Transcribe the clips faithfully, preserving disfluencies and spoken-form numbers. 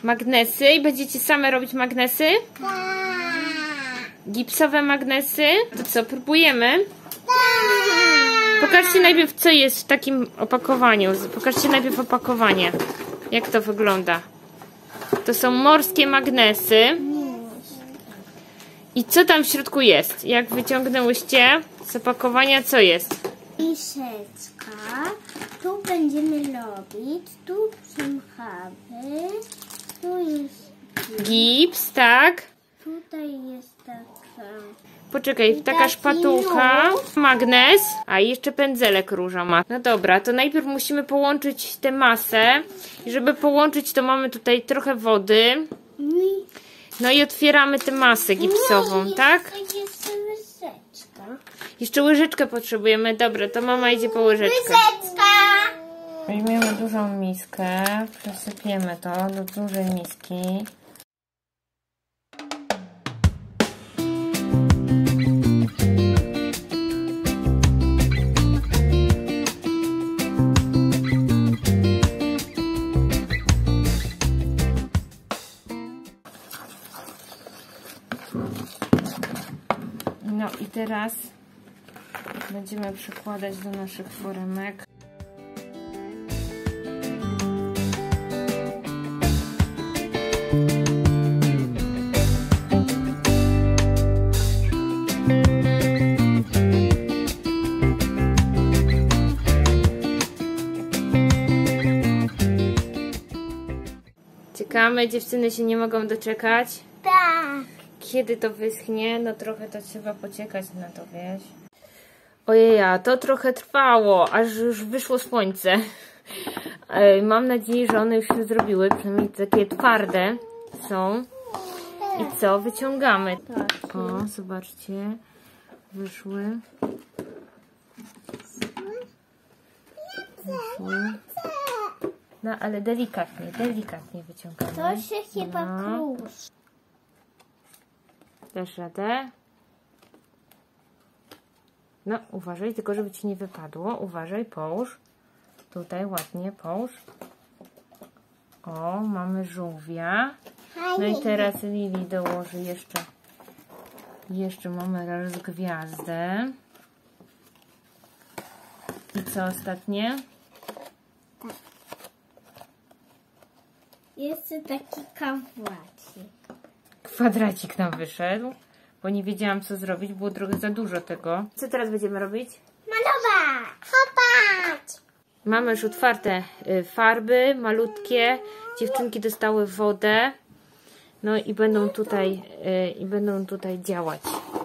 magnesy i będziecie same robić magnesy? Gipsowe magnesy? To co, próbujemy? Pokażcie najpierw, co jest w takim opakowaniu. Pokażcie najpierw opakowanie. Jak to wygląda? To są morskie magnesy. I co tam w środku jest? Jak wyciągnęłyście z opakowania, co jest? Miseczka. Tu będziemy robić. Tu są chawy. Tu jest gips, tak? Tutaj jest taka... Poczekaj, taka szpatułka, magnes, a i jeszcze pędzelek róża ma. No dobra, to najpierw musimy połączyć tę masę. I żeby połączyć, to mamy tutaj trochę wody. No i otwieramy tę masę gipsową, no, tak? Jeszcze łyżeczka. Jeszcze łyżeczkę potrzebujemy. Dobra, to mama idzie po łyżeczkę. Łyżeczka! Weźmiemy dużą miskę, przesypiemy to do dużej miski. No i teraz będziemy przykładać do naszych foremek. Czekamy, dziewczyny się nie mogą doczekać. Tak. Kiedy to wyschnie? No trochę to trzeba poczekać na to, wiesz. Ojeja, to trochę trwało, aż już wyszło słońce. Mam nadzieję, że one już się zrobiły, przynajmniej takie twarde są. I co? Wyciągamy. O, zobaczcie. Wyszły. Wyszły. No, ale delikatnie, delikatnie wyciągamy. To się chyba no. krusz. Dasz radę? No, uważaj, tylko żeby ci nie wypadło. Uważaj, połóż. Tutaj ładnie połóż. O, mamy żółwia. No i teraz Lili dołoży jeszcze. Jeszcze mamy rozgwiazdę. I co ostatnie? Tak. Jeszcze taki kawałek. Kwadracik nam wyszedł, bo nie wiedziałam, co zrobić, było trochę za dużo tego. Co teraz będziemy robić? Malować! Chopać! Mamy już otwarte farby, malutkie. Dziewczynki dostały wodę. No i będą tutaj, i będą tutaj działać.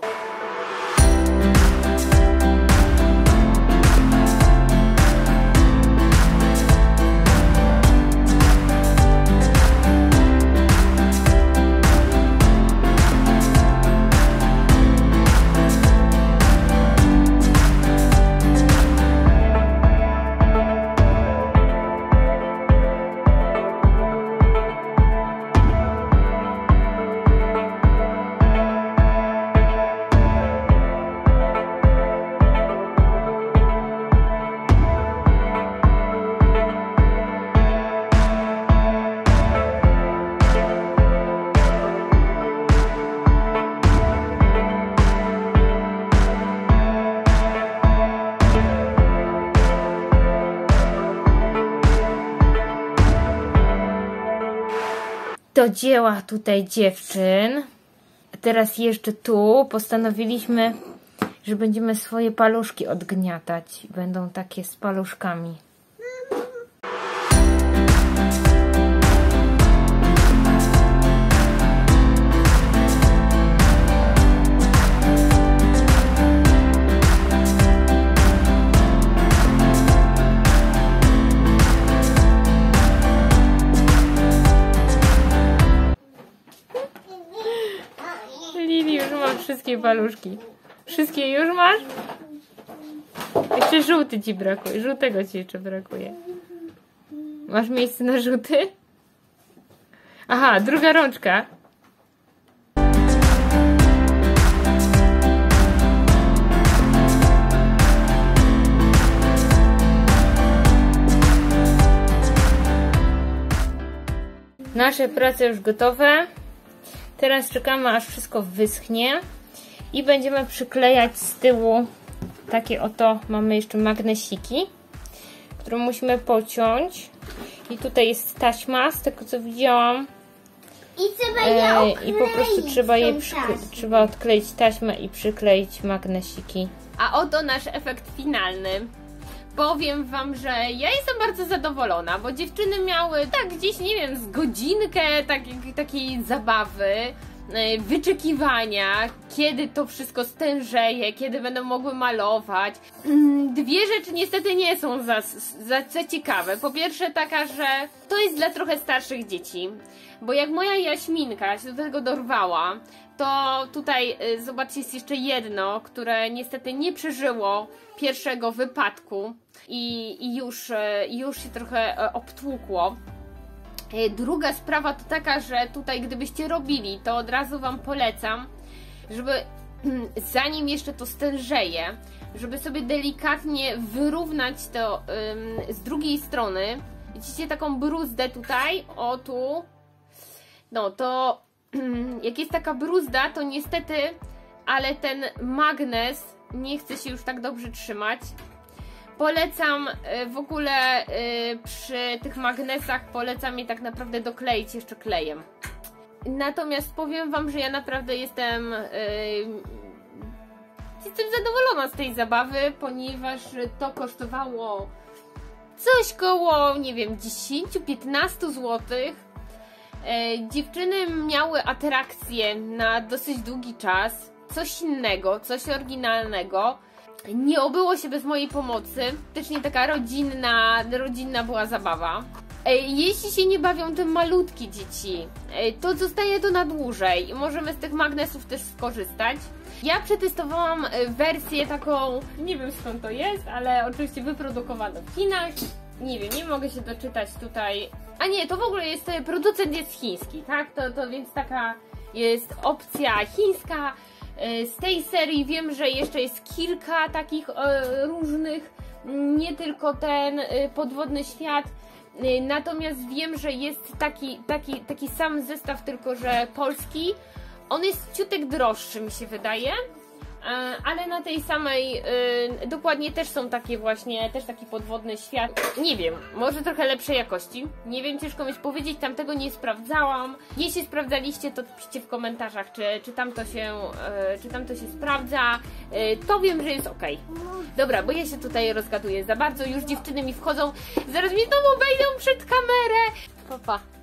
Do dzieła tutaj dziewczyn. Teraz jeszcze tu postanowiliśmy, że będziemy swoje paluszki odgniatać. Będą takie z paluszkami. Lili, już mam wszystkie paluszki. Wszystkie już masz? Jeszcze żółty ci brakuje. Żółtego ci jeszcze brakuje. Masz miejsce na żółty? Aha, druga rączka. No Nasze prace już gotowe. Teraz czekamy, aż wszystko wyschnie i będziemy przyklejać z tyłu takie oto, mamy jeszcze magnesiki, które musimy pociąć. I tutaj jest taśma, z tego co widziałam. I trzeba je e, odkleić. I po prostu trzeba je trzeba odkleić taśmę i przykleić magnesiki. A oto nasz efekt finalny. Powiem wam, że ja jestem bardzo zadowolona, bo dziewczyny miały tak gdzieś, nie wiem, z godzinkę takiej, takiej zabawy, wyczekiwania, kiedy to wszystko stężeje, kiedy będą mogły malować. Dwie rzeczy niestety nie są za, za, za ciekawe. Po pierwsze taka, że to jest dla trochę starszych dzieci, bo jak moja Jaśminka się do tego dorwała, to tutaj zobaczcie, jest jeszcze jedno, które niestety nie przeżyło pierwszego wypadku i, i już, już się trochę obtłukło. Druga sprawa to taka, że tutaj gdybyście robili, to od razu wam polecam, żeby zanim jeszcze to stężeje, żeby sobie delikatnie wyrównać to ym, z drugiej strony. Widzicie taką bruzdę tutaj, o tu, no to jak jest taka bruzda, to niestety, ale ten magnes nie chce się już tak dobrze trzymać. Polecam w ogóle przy tych magnesach, polecam je tak naprawdę dokleić jeszcze klejem. Natomiast powiem wam, że ja naprawdę jestem jestem zadowolona z tej zabawy, ponieważ to kosztowało coś koło, nie wiem, dziesięć do piętnastu złotych. Dziewczyny miały atrakcje na dosyć długi czas, coś innego, coś oryginalnego. Nie obyło się bez mojej pomocy. Też nie taka rodzinna, rodzinna była zabawa. Jeśli się nie bawią te malutkie dzieci, to zostaje to na dłużej i możemy z tych magnesów też skorzystać. Ja przetestowałam wersję taką, nie wiem skąd to jest, ale oczywiście wyprodukowaną w Chinach. Nie wiem, nie mogę się doczytać tutaj. A nie, to w ogóle jest, producent jest chiński, tak? To, to więc taka jest opcja chińska. Z tej serii wiem, że jeszcze jest kilka takich e, różnych, nie tylko ten e, podwodny świat, e, natomiast wiem, że jest taki, taki, taki sam zestaw, tylko że polski. On jest ciutek droższy, mi się wydaje, e, ale na tej samej, e, dokładnie też są takie właśnie, też taki podwodny świat. Nie wiem, może trochę lepszej jakości. Nie wiem, ciężko mi powiedzieć, tamtego nie sprawdzałam. Jeśli sprawdzaliście, to piszcie w komentarzach, czy, czy, tam, to się, e, czy tam to się sprawdza. E, to wiem, że jest ok. Dobra, bo ja się tutaj rozgaduję za bardzo, już dziewczyny mi wchodzą, zaraz mi znowu wejdą przed kamerę. Pa, pa.